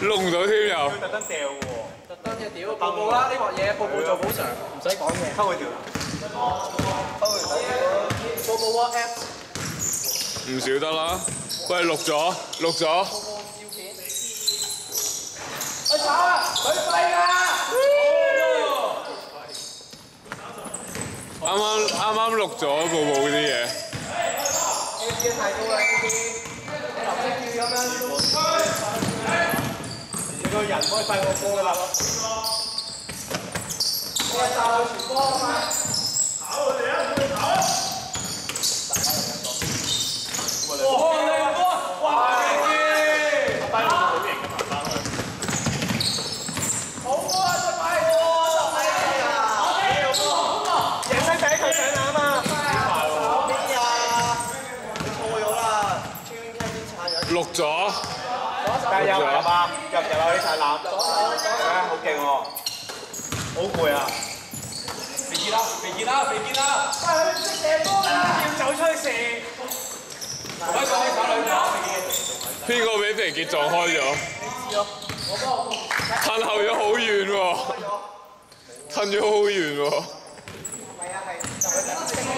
錄唔到添又。 特登掉喎， 特登嘅屌，步步啦呢鑊嘢，步步做補償，唔使講嘢。 偷佢條， 步步 WhatsApp。 唔少得啦。喂，錄咗。 照片。去炒啊！佢廢啊！ 啱錄咗步步啲嘢。 跳太高啦！呢啲你頭先跳咁樣。 個人可以快過波㗎啦。 我係大路傳波啊嘛。 跑佢哋啊！跑啊！哇！靚波！哇！勁啲！班好型嘅爬翻去。 好波啊！出牌喎！就係啊！ 影低第一球上籃啊！ 邊呀？錯咗啦！ 錄咗。 加油啊！入啊！呢層籃，好勁喎，好攰啊！肥傑啦！ 喂，識射波㗎！ 要走出去射。同一個喺手裏搞邊個俾肥傑撞開咗？褪後咗好遠喎，褪咗好遠喎。 係啊係，就係咁。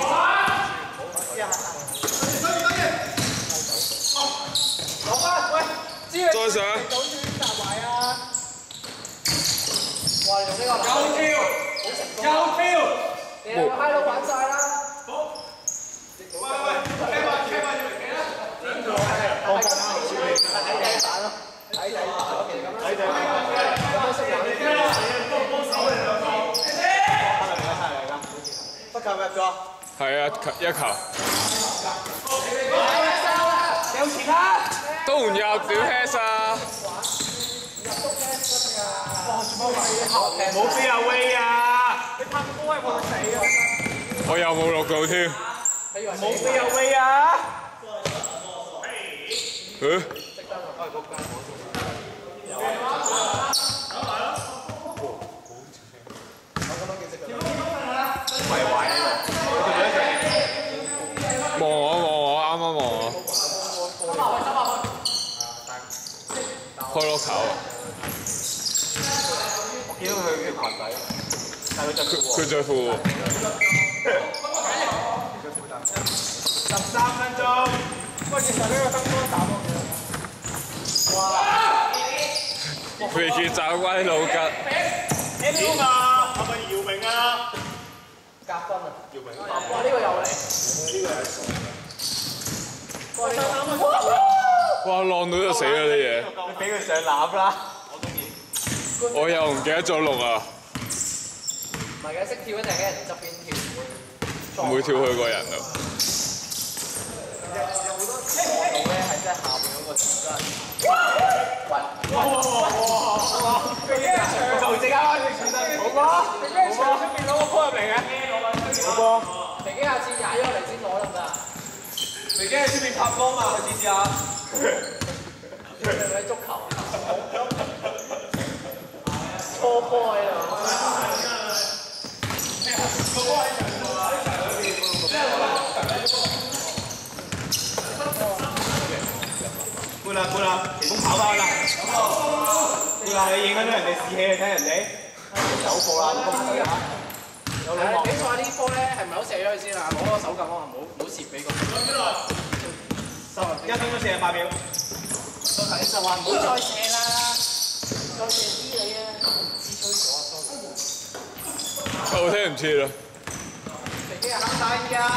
攞翻，喂， 再上。 早轉搭埋啊！哇，用呢個好成功。你兩個閪佬玩晒啦！不球入咗。 係啊，一球。 有錢啦！ 都唔入點 pass 啊！ 冇飛啊威啊！你拍波係冇死啊！ 我又冇錄到添。 冇飛啊威啊！ 望我，啱啱望我。開碌頭啊！ 我見到佢嘅裙底，但係佢着佢着褲。 13分鐘，喂，其實呢個燈光打到幾哇！ 肥傑走歪老吉。 點啊？係咪姚明啊？ 夾分啊！ 姚明。 哇！呢個又嚟。 哇！浪到就死啦啲嘢。 你俾佢上籃啦！ 我又唔記得咗錄啊！ 唔係嘅，識跳一定喺人哋側邊跳， 唔會跳去個人度。 有好多角度咧，係真係下邊嗰個前身。 就即刻開始前身，好波！你咩場出邊攞個波入嚟嘅？好波！ 肥機下次踩咗嚟先攞得唔得啊？ 肥機喺出邊拍波嘛，試下。 你係咪足球啊？波波喺度。 搬啦，奇峰跑翻啦！搬啦，你影緊咗人哋士氣，睇人哋走步啦，咁唔得啊！有兩比賽呢波咧係咪好射咗佢先啊？攞個手感可能唔好蝕俾佢。 1分鐘48秒。 你就話唔好再射啦，再射啲你啊！支吹咗啊！ 我聽唔切啦。 肥機係坑底㗎。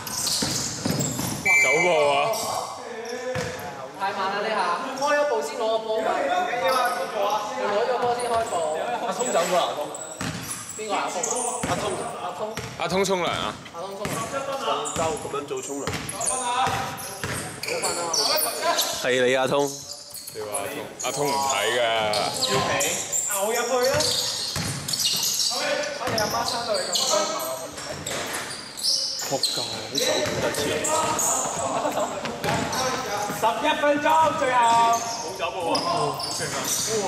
走步啊！ 太慢啦呢下，開咗步先攞個波。唔緊要啊，要攞咗波先開步。 阿聰走咗啦， 邊個阿峰啊？ 阿通沖涼啊！ 阿通沖涼。 廣州咁樣做沖涼。 好瞓啊嘛！ 係你阿通。 你話阿通唔睇㗎。 燒皮，牛入去啦！ 我哋阿媽生到你咁高。 仆街，啲手點得切？11分鐘，最後。冇走步啊！好勁啊！哇！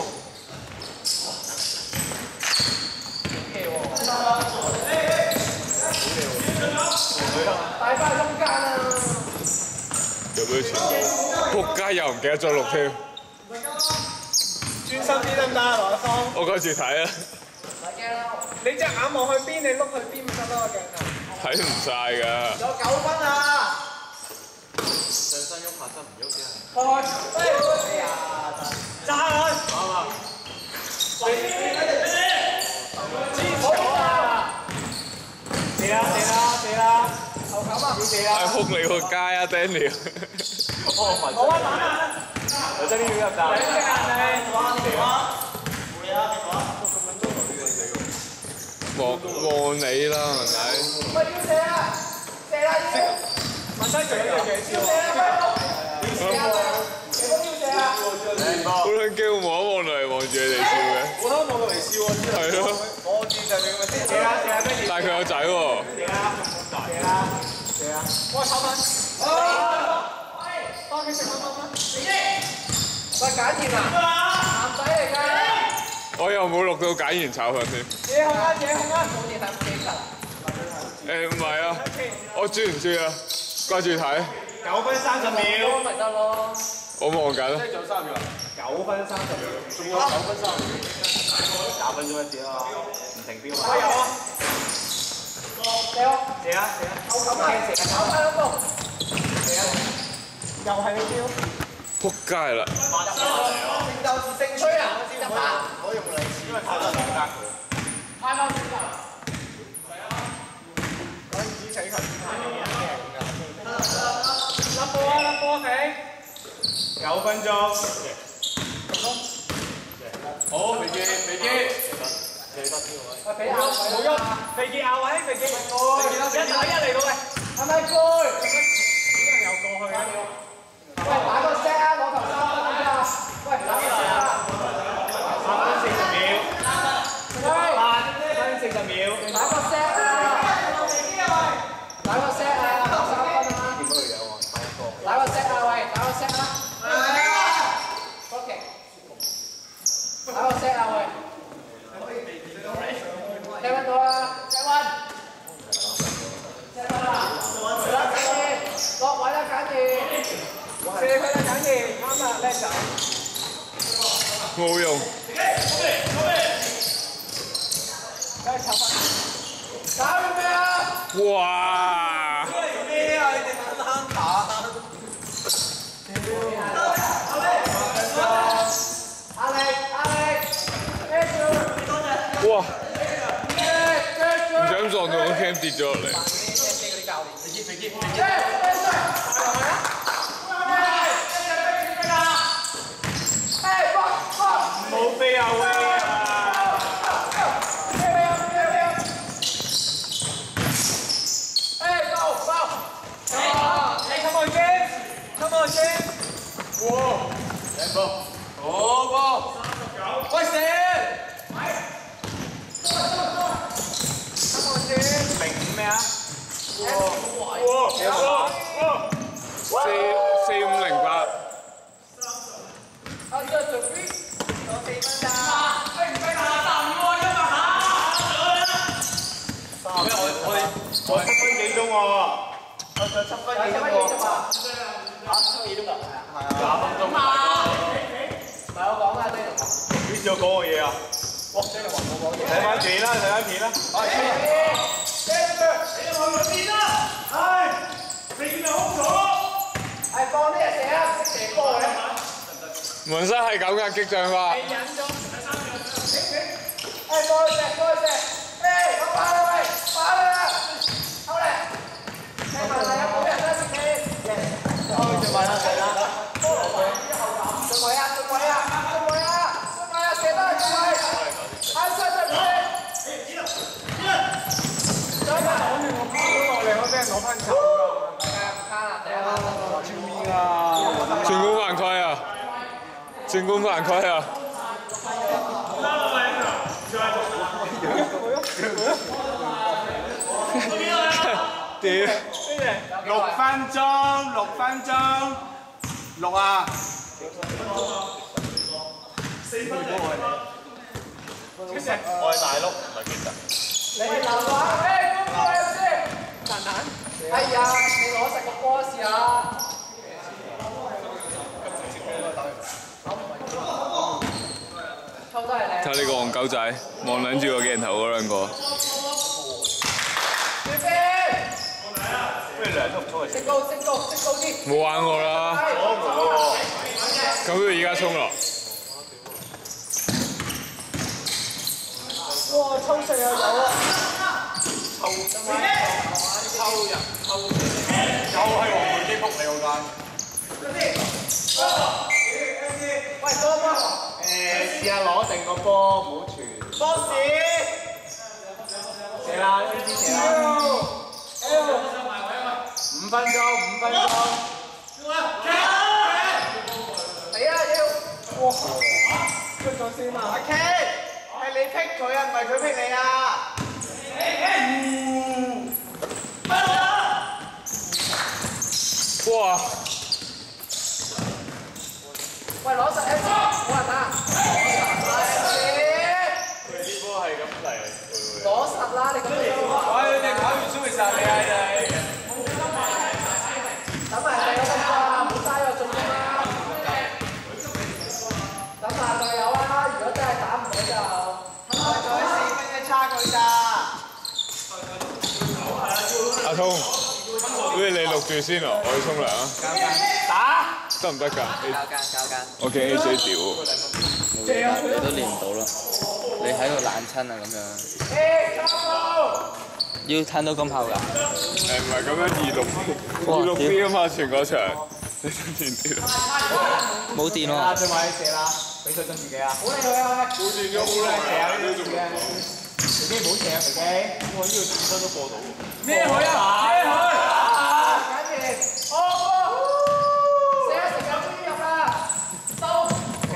帶翻中間啊！ 有冇錢？仆街又唔記得咗錄添。 專心啲得唔得啊，羅一方？ 我掛住睇啊， 你隻眼望去邊，你碌去邊咪得咯，鏡頭。 睇唔晒㗎。 有9分啊！ 上身喐下身唔喐啫。 開，哎呀， 揸佢！ 啱啊！ 好啊！射啦射啦射啦！ 後球啊！ 要射係啦！ 撲你個街啊 Daniel！ 好啊，打啊！我真係要入閘。兩隻眼你。 會啊，你講。 望你啦，文仔。 喂，要射啊！射啦要！ 文西最有幾要射啊！要射啊！要射啊！ 好撚驚，我望一望嚟望住你哋笑嘅。 我都望落嚟笑喎， 係咯。 我見就你咁嘅射啦射啦，跟住但係佢有仔喎。 射啦射啦射啦！哇，炒粉！多幾食粉粉粉！ 喂，簡賢啊，男仔嚟㗎。 我又冇錄到解完炒粉添。 野控啊野控啊！ 好似睇幾球。 唔係啊，我轉唔轉啊？掛住睇。 9分30秒。 咪得咯。 我望緊。 即係仲有3秒。9分30秒。仲有9分30秒。3分鐘一次咯，唔停標啊！加油啊！ 射啊！ 射啊射啊！ 後球啊！後球兩步。 射啊！又係你標。 撲街啦！ 勝鬥是勝吹啊！入吧。 可以用2次，因為太多時間。 太多時間。 嗰陣時請求甩波啊！甩波肥！9分鐘。好，肥傑，肥傑。 喂，俾下冇喐，肥傑亞位，肥傑。1打1嚟到喂。 係咪攰？ 又過去啊！ 喂，打個 set 啊，攞球3分啊！喂，打個 set 啊 ！3分40秒。8分40秒。 打個 set 啊！打個 set 啊，攞3分啊！打個 set 啊，喂，打個 set 啊！OK。打個 set 啊，喂。聽唔到啊？謝運。謝運啊！落位啦，簡傑。 射佢啦，簡傑，啱啦，叻仔。 冇用。 打完未啊？ 哇！ 咩啊？你哋肯打？ 壓力，孭住。 哇！唔小心撞到個 cam 跌咗落嚟。 冇飛啊喂！Come on James! Come on James! 哇！靚波！好波！喂射！Come on James! 05咩啊？哇 4508。 啊，這準備4分咋？ 我7分幾鐘喎，我仲7分幾鐘喎。20分鐘。 唔係我講㗎， 幾時我講過嘢啊？哇！真係話我講嘢。睇翻片啦，睇翻片啦。 係放呢隻射啊，識射波嘅。 紋身係咁㗎，激將法。 過去射，我打啦喂，打啦，好嚟，聽埋嚟啊，冇人啦，自己。進位啦，射得進位，啱出進位。 攞住我拋咗落嚟，我俾人攞翻球㗎。 進攻犯規啊！進攻犯規啊！屌 ！6分鐘，6啊！4分鐘。我係大碌，唔係其實。 你留話，公過嚟先。哎呀，你攞實個波試下。 睇呢個戇狗仔望撚住個鏡頭嗰兩個。 不如兩速衝嚟。 升高啲。 冇玩過啦。咁佢而家衝咯。 哇！抽射又有啊！ 抽人，又係黃梅基撲你嗰間。 喂，多波。 試下攞定個波，唔好傳。波士。射啦，呢啲射啦。5分鐘。 係啊，要。哇！出咗先啊！ 阿 K， 係你劈佢啊，唔係佢劈你啊！ 哇！ 喂，攞實 M， 冇人打。 佢啲波係咁嚟。 攞實啦！你咁樣。 喂，你搞完蘇美實你啊你！ 等埋第二個啊！唔好嘥咗進攻啦。等埋就有啦，如果真係打唔到就。 仲有4分嘅差距咋？ 阿聰，不如你錄住先咯，我要沖涼啊。 打得唔得㗎？ 交間。 我見 A 水屌。 你都練唔到啦，你喺度冷親啊咁樣。要撐到咁後㗎？ 唔係咁樣2-6 啲啊嘛，全個場。你想點啲啊？ 冇電喎。 再買射啦，俾水樽自己啊！ 好嚟佢啊！ 冇電咗好射耐。 啊！呢啲做嘅，自己唔好射啊！自己，我呢個轉身都過到。 咩佢啊？咩佢？緊住！射啊！時間終於入啦！收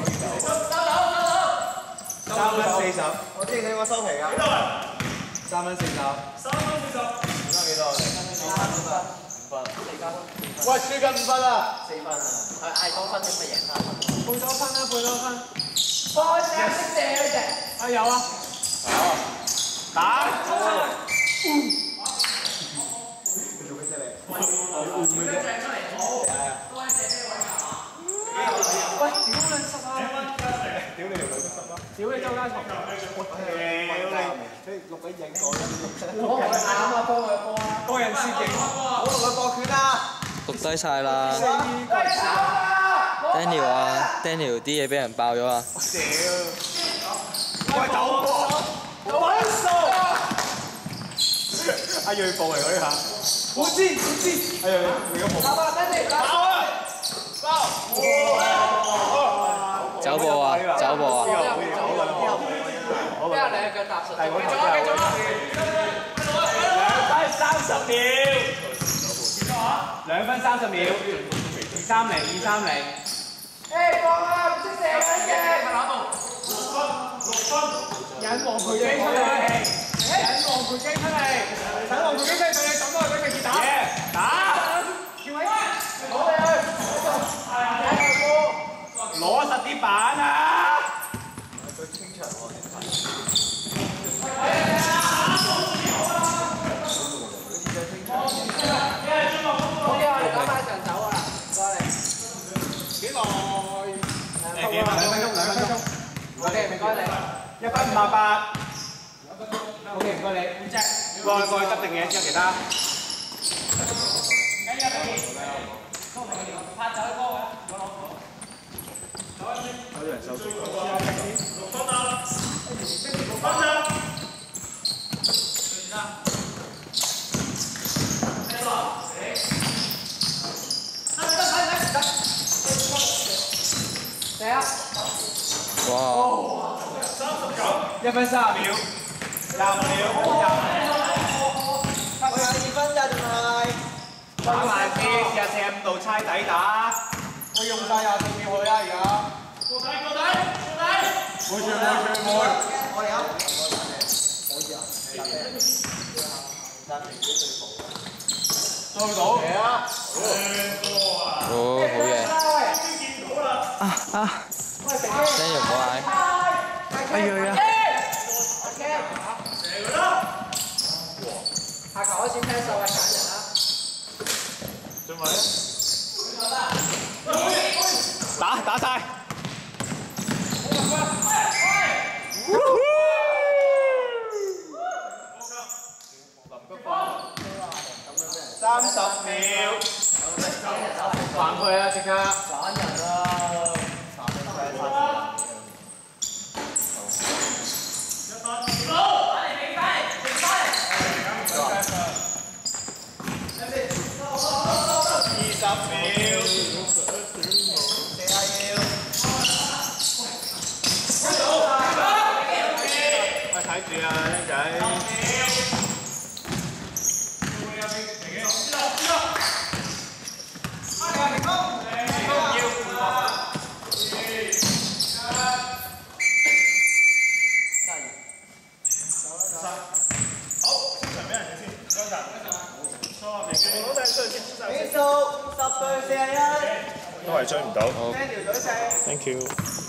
3分40，我之前睇過收皮㗎。3分40。而家幾多？5分。喂，輸緊5分啦！4分啊！ 係嗌多分點咪贏3分？ 配多分啦，配多分。 波射識射嗰隻。 啊有啊。打。你做咩啫你？會唔會啫？喂，屌你10啊！屌你條女都10啦！屌你周家聰！我你錄俾影過啦！ 我係啱啊，幫佢波啊！ 個人先勁，我同佢搏拳啊！ 讀低晒啦。Daniel 啊 ，Daniel 啲嘢俾人爆咗啊！ 屌！喂，走過，玩數！阿鋭步嚟嗰啲下，好知！阿鋭，你個步。 打跟住打！ 走步啊！走步啊！ 俾人兩腳踏實。 繼續2分30秒，230。 誒放啊！唔識射緊嘅。 引黃培基出嚟，引黃培基出嚟，等黃培基出嚟對你咁多俾佢打。打！叫位，攞實啲板啊！佢清場喎， 好嘅，我哋打快場走啊！過嚟。 幾耐？2分鐘。 OK，唔該你。 1分58。OK，唔該你。過去執定嘢之後其他。有人收數。 射啊！ 哇 ！1分30秒，25秒，我有2分咋仲係？打慢啲，試下45度猜底打。我用晒24秒去啦而家。過底！會。我哋啊！收到。嚟啊！ 哦，好嘢。Daniel 過嚟。哎呀！ 下球開始聽手嘅揀人啦。 準備。打晒。 睇住啊，僆仔。都係追唔到。Thank you。